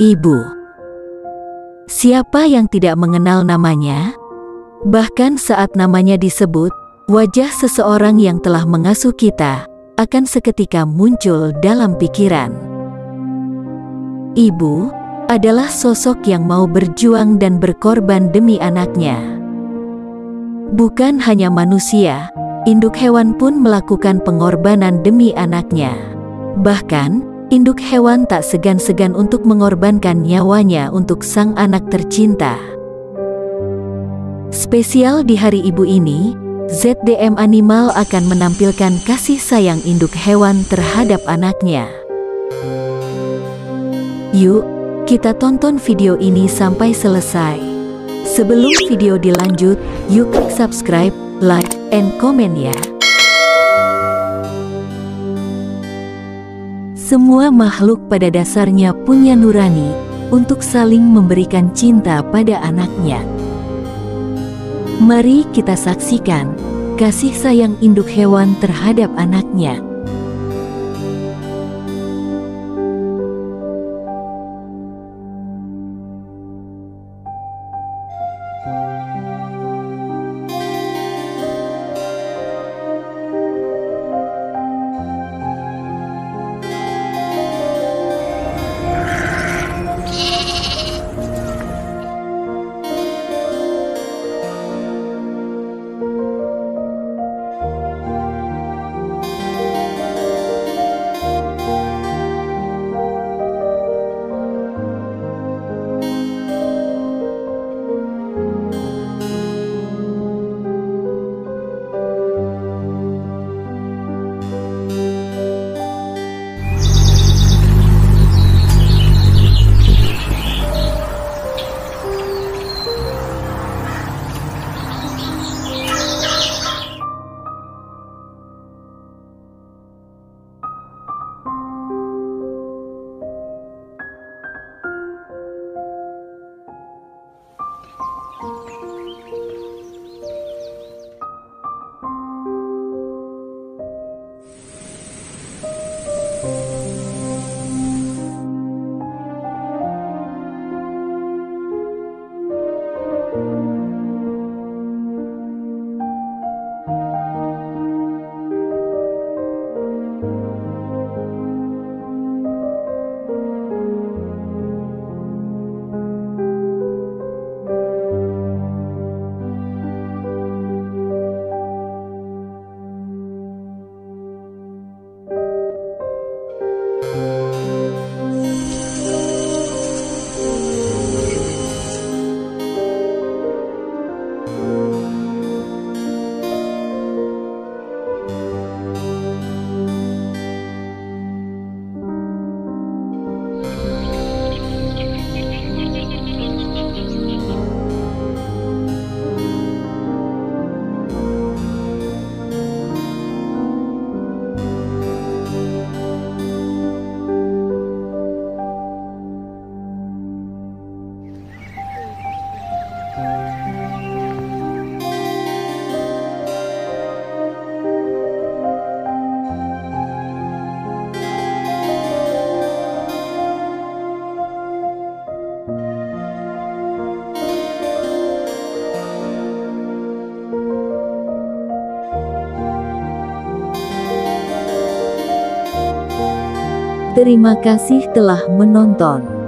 Ibu. Siapa yang tidak mengenal namanya? Bahkan saat namanya disebut, wajah seseorang yang telah mengasuh kita akan seketika muncul dalam pikiran. Ibu adalah sosok yang mau berjuang dan berkorban demi anaknya. Bukan hanya manusia, induk hewan pun melakukan pengorbanan demi anaknya. Bahkan, induk hewan tak segan-segan untuk mengorbankan nyawanya untuk sang anak tercinta. Spesial di Hari Ibu ini, ZDM Animal akan menampilkan kasih sayang induk hewan terhadap anaknya. Yuk, kita tonton video ini sampai selesai. Sebelum video dilanjut, yuk klik subscribe, like, and comment ya. Semua makhluk pada dasarnya punya nurani untuk saling memberikan cinta pada anaknya. Mari kita saksikan kasih sayang induk hewan terhadap anaknya. Terima kasih telah menonton.